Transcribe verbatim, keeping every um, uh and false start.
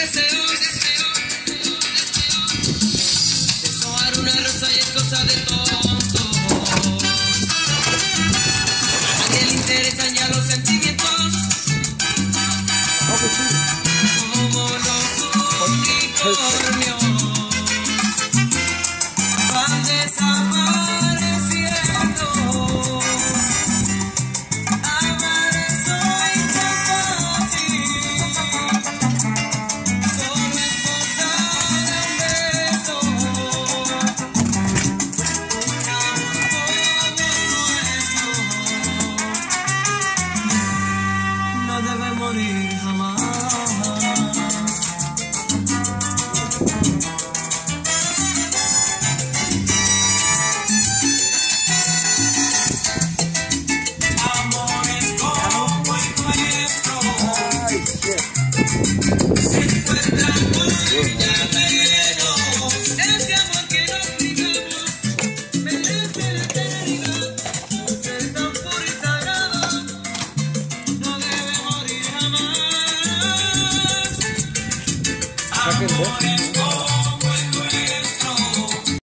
deseos. Deshojar una rosa y es cosa de tontos. A nadie le interesan ya los sentimientos. Como los unicornios van desapareciendo. Amar es hoy tan fácil, solo es gozar de un beso. Un amor como nuestro no debe morir jamás. Amores como el nuestro se encuentran muy llameros. Ese amor que nos brindamos merece la eternidad. Por ser tan puro y sagrado, no debe morir jamás. Amores